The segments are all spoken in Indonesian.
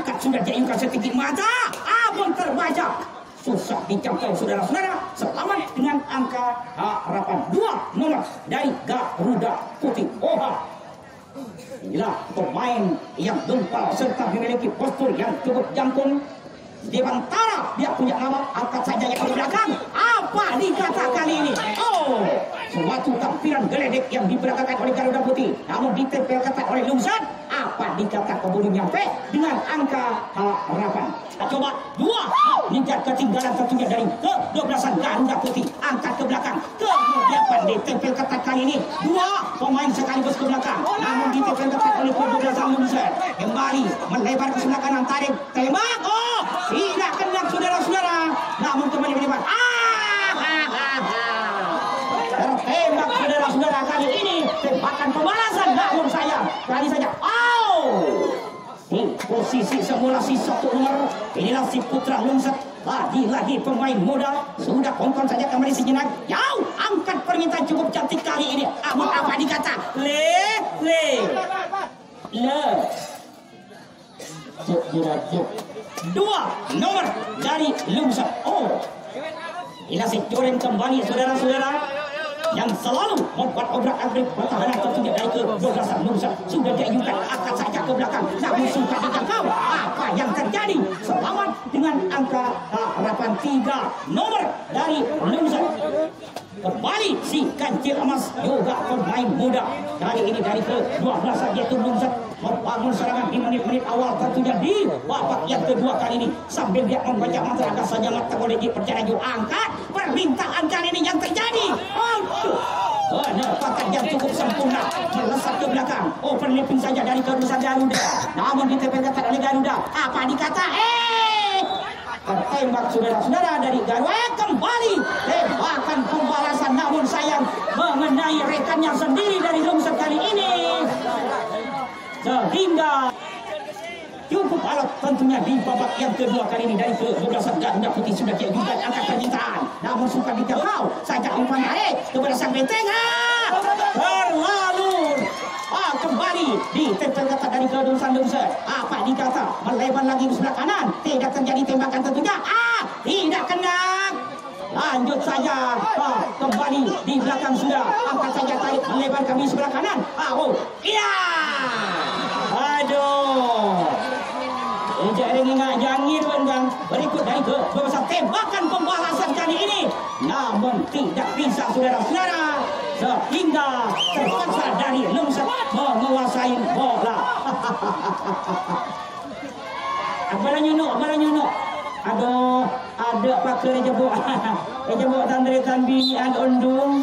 angkat sudah diayunkan setinggi mata. Abang terbaca. Susah dijangkau saudara-saudara. Selamat dengan angka harapan 2 nomor dari Garuda Putih. Inilah pemain yang gempal serta memiliki postur yang cukup jangkung. Dewantara dia punya nama, angkat saja yang ke belakang. Apa dikata kali ini? Suatu tampilan geledek yang diperagakan oleh Garuda Putih, namun ditempelkan oleh Lungsan. Apa dikata keburu nyampe dengan angka harapan? Kita coba 2. Ninja ketinggalan tentunya dari ke-12an Garuda Putih. Angkat ke belakang. Kemudian ditempel ketat kali ini 2 pemain sekaligus ke belakang. Namun ditempel ketat oleh ke-12an Lungsan. Kembali melebar ke sebelah kanan, tarik, tembak. Tidak kena saudara-saudara. Namun kembali melebar. Tertembak saudara-saudara kali ini. Tembakan pembalasan. Namun sayang kali saja. Di posisi semula si 1 nomor. Inilah si Putra Lungsat. Lagi-lagi pemain muda. Sudah kongkong saja kembali sejenak. Jauh. Angkat permintaan cukup cantik kali ini. Apa dikata? Dua nomor dari Lungsat. Inilah si Joren kembali saudara-saudara, yang selalu membuat obrak-abrik pertahanan tentunya dari ke-12an Lungsat. Sudah diayunkan, angkat saja ke belakang, namun sudah dijangkau. Apa yang terjadi? Selamat dengan angka harapan 3 nomor dari Lungsat. Kembali si Kancil Emas juga pemain muda. Kali ini dari ke-12an yaitu Lungsat membangun serangan di menit-menit awal tentunya di babak yang kedua kali ini. Sambil dia membaca mantra agak saja mata boleh dipercaya angkat. Permintaan kali ini yang terjadi. Penempatan yang cukup sempurna, melesat ke belakang. Overlapping saja dari ke-12an Garuda. Namun ditempelkan oleh Garuda. Apa dikata? Tertembak saudara-saudara dari Garuda. Kembali tembakan pembalasan, namun sayang mengenai rekannya sendiri dari Lungsat kali ini, sehingga cukup alat tentunya di babak yang kedua kali ini dari ke-12an Garuda Putih. Sudah diajukan angkat permintaan, namun suka dijangkau saja umpan tarik kepada sang benteng. Berlalu kembali ditempel ketat dari ke-12an Lungsat. Apa dikata? Melebar lagi ke sebelah kanan. Tidak terjadi tembakan tentunya. Tidak kena. Lanjut saja. Kembali di belakang sudah. Angkat saja, tarik, melebar kami sebelah kanan. Jangir bang. Berikut dari ke-12an tembakan pembalasan kali ini, namun tidak bisa saudara-saudara, sehingga terpaksa dari Lungsat menguasai bola. Apalah nyunuk. Aduh, ada pakai jebuk tandretan bini ada undung.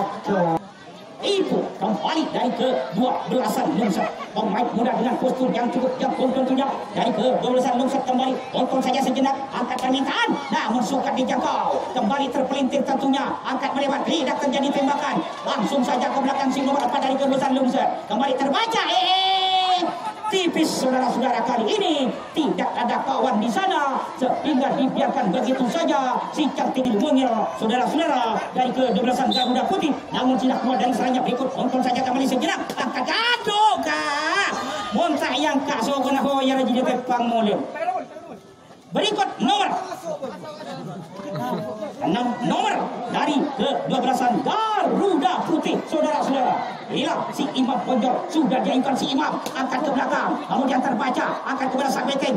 Itu kembali dari ke-12an Lungsat. Pemain muda dengan postur yang cukup jangkung tentunya dari ke-12an Lungsat. Kembali tonton saja sejenak, angkat permintaan, namun suka dijangkau. Kembali terpelintir tentunya, angkat melebar, tidak terjadi tembakan. Langsung saja ke belakang si nomor 4 dari ke-12an Lungsat. Kembali terbaca, tipis saudara-saudara kali ini, tidak ada kawan di sana, sehingga dibiarkan begitu saja si cantik mungil saudara-saudara dari ke-12an Garuda Putih. Namun tidak keluar dari serangnya. Berikut tonton saja kembali sejenak, angkat gaduh kak muntah yang kak so kena hoya jadi pepang mulim. Berikut nomor 6 nomor dari ke-12an Garuda Putih saudara-saudara. Inilah si Imam Ponjol. Sudah diayunkan si Imam, angkat ke belakang, kemudian terbaca, angkat kepada sang benteng.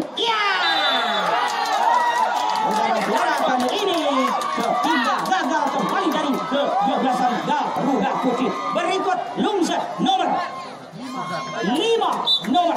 Saudara-saudara kali ini sehingga gagal kembali dari ke-12an Garuda Putih. Berikut Lungsat nomor 5 nomor.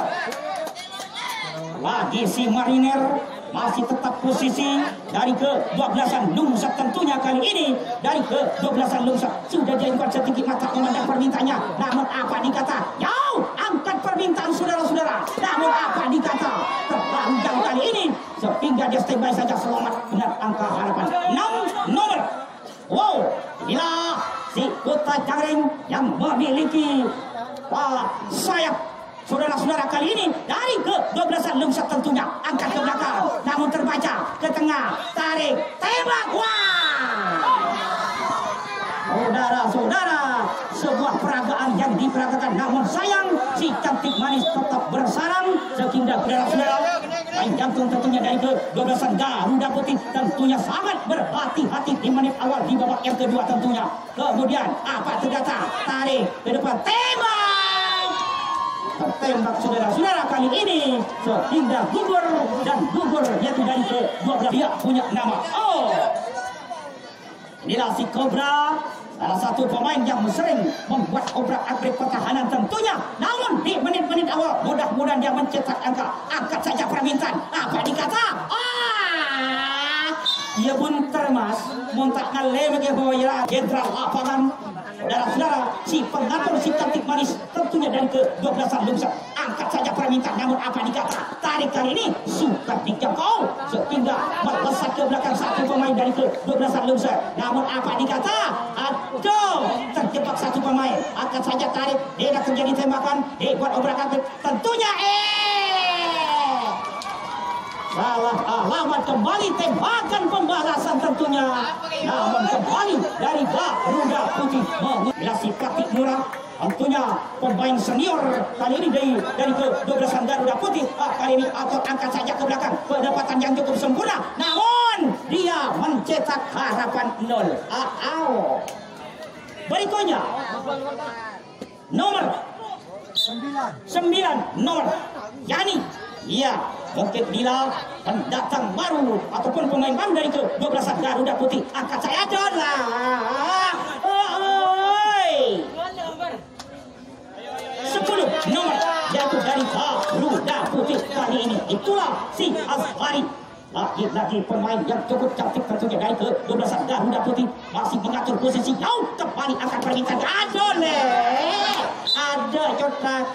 Lagi si Mariner masih tetap posisi dari ke-12an Lungsat tentunya kali ini. Dari ke-12an Lungsat sudah diayunkan setinggi mata memandang permintaannya, namun apa dikata? Jauh angkat permintaan saudara-saudara, namun apa dikata? Terlalu jauh kali ini, sehingga dia standby saja. Selamat dengan angka harapan 6 nomor. Inilah si Kota Cangring yang memiliki sayap saudara-saudara kali ini dari ke-12an Lungsat tentunya. Angkat ke belakang, namun terbaca ke tengah, tarik, tembak. Saudara-saudara, sebuah peragaan yang diperagakan, namun sayang si cantik manis tetap bersarang, sehingga saudara-saudara pemain jantung tentunya dari ke-12 Garuda Putih tentunya sangat berhati-hati di menit awal di babak yang kedua tentunya. Kemudian apa ternyata tarik ke depan, tembak, tertembak saudara-saudara kali ini sehingga gugur, dan gugur yaitu dari ke-12 dia punya nama inilah si Cobra, salah satu pemain yang sering membuat obrak-abrik pertahanan tentunya. Namun di menit-menit awal mudah-mudahan dia mencetak angka. Angkat saja permintaan. Apa dikata? Ia pun termas montak ngalem ke bawah jenderal lapangan. Saudara-saudara, si pengatur si cantik manis tentunya dari ke-12 Lumsat. Angkat saja permintaan, namun apa dikata? Tarik kali ini sudah dijangkau sehingga melesat ke belakang satu pemain dari ke-12 Lumsat. Namun apa dikata? Aduh, terjebak satu pemain. Angkat saja tarik, tidak terjadi tembakan, dibuat obrak-abrik tentunya salah alamat, kembali tembakan pembalasan tentunya. Namun kembali dari Garuda Putih mengilas Patik Murah, tentunya pemain senior kali ini dari ke-12 Garuda Putih. Kali ini atau angkat saja ke belakang, pendapatan yang cukup sempurna, namun dia mencetak harapan 0. Berikutnya nomor 9 nomor Yani. Iya, mungkin bila pendatang baru ataupun pemain baru dari ke-12 Garuda Putih. Angkat saya adalah 10 nomor yaitu dari Garuda Putih kali ini. Itulah si Azhari. Lagi-lagi pemain yang cukup cantik tentunya dari ke-12 Garuda Putih. Masih mengatur posisi jauh, kembali akan permintaan. Ada cotak.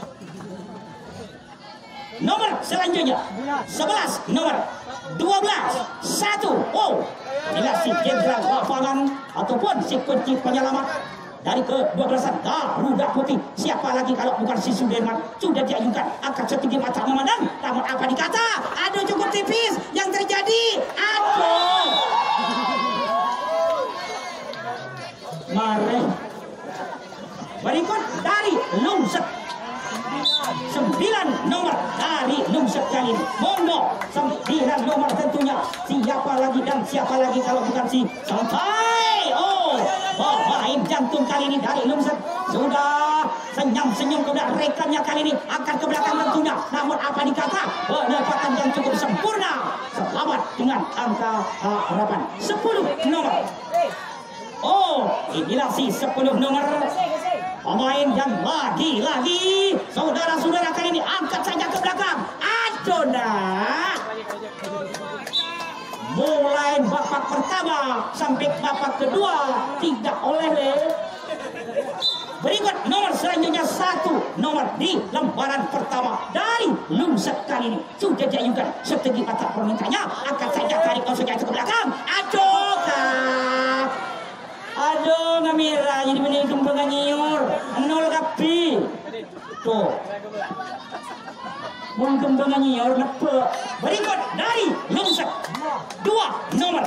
Nomor selanjutnya 11 nomor 12 1. Inilah si jenderal lapangan ataupun si kunci penyelamat dari ke-12 Garuda Putih. Siapa lagi kalau bukan si Sudirman? Sudah diayunkan, angkat setinggi mata memandang, namun apa dikata? Aduh, cukup tipis yang terjadi. Aduh, mari berikut dari Lumsat 9 nomor dari Lumsat kali ini. Monggo 9 nomor tentunya. Siapa lagi dan siapa lagi kalau bukan si Santai. Pemain jantung kali ini dari Lumsat sudah senyum-senyum kepada rekannya kali ini. Angkat ke belakang tentunya. Namun apa dikata? Penempatan yang cukup sempurna. Selamat dengan angka harapan 10 nomor. Inilah si 10 nomor. Pemain yang lagi-lagi saudara-saudara kali ini angkat saja ke belakang. Mulai babak pertama sampai babak kedua tidak oleh. Berikut nomor selanjutnya 1 nomor di lembaran pertama dari Lumsat kali ini sudah diayunkan setinggi mata permintaannya. Angkat saja tarik saja ke belakang. Aduh, ngamira jadi meninggung penganyiur 0 kapi tuh mungkin penganyiur nepe. Berikut dari Lumsat 2 nomor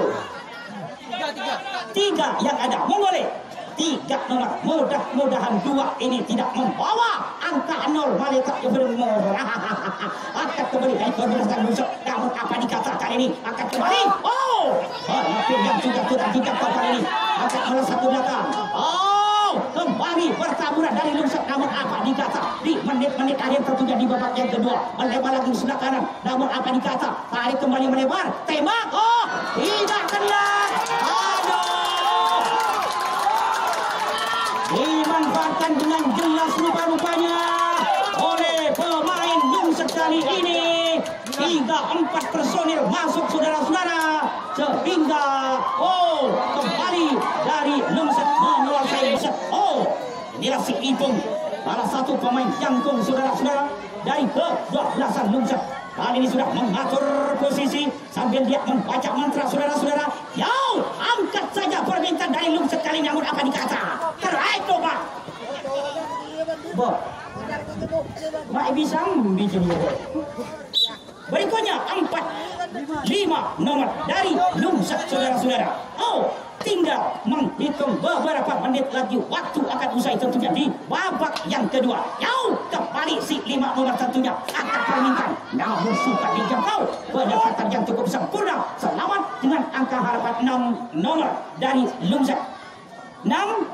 3 yang ada mongoleh 3 nomor. Mudah-mudahan 2 ini tidak membawa angka 0. Malaikat Jibril akan kembali dari ke-12 Lumsat. Namun apa dikatakan ini akan kembali. Tapi yang juga tidak dikatakan kali ini akan melesat ke belakang. Kembali pertaburan dari Lumsat. Namun apa dikata di menit-menit akhir tentunya di babak yang kedua melebar lagi di sebelah kanan. Namun apa dikata tarik kembali melebar, tembak. Tidak kena. Dimanfaatkan dengan jelas rupa-rupanya oleh pemain Lumsat kali ini. Hingga 4 personil masuk saudara-saudara sehingga kembali dari Lumsat menguasai Lumsat. Inilah si Ipung, salah satu pemain jantung saudara-saudara dari ke-12 Lumsat. Kali ini sudah mengatur posisi sambil dia membaca mantra saudara-saudara. Angkat saja permintaan dari Lumsat kali ini. Namun apa dikata? Teraik coba. Mak bisa bikin dia. Berikutnya 4-5 nomor dari Lumsat saudara-saudara. Tinggal menghitung beberapa menit lagi waktu akan usai tentunya di babak yang kedua. Kembali kembali si 5 nomor tentunya angkat permintaan, namun sudah dijangkau. Pendekatan yang cukup sempurna, selamat dengan angka harapan 6 nomor dari Lumsat. 6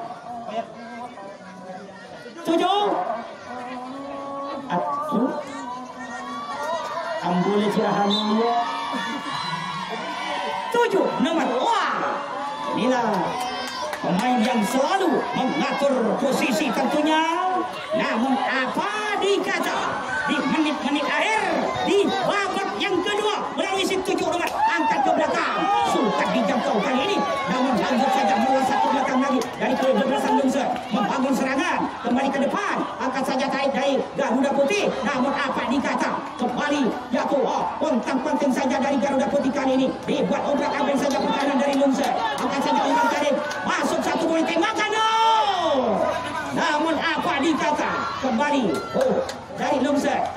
7 Ambule Cirahani 7 nomor. Wah, inilah pemain yang selalu mengatur posisi tentunya. Namun apa dikata di menit-menit akhir di babak yang kedua melalui si 7 nomor angkat ke belakang, sudah dijangkau kali ini. Namun lanjut saja melesat ke belakang lagi dari kebebasan Lumsat, membangun serangan kembali ke depan, angkat saja tarik dari Garuda Putih. Namun apa dikata kembali jatuh, pontang-panting saja dari Garuda Putih kali ini, dibuat obrak-abrik saja pertahanan dari Lumsat. Angkat saja umpan tarik, masuk satu poin tembakan, namun apa dikata kembali dari Lumsat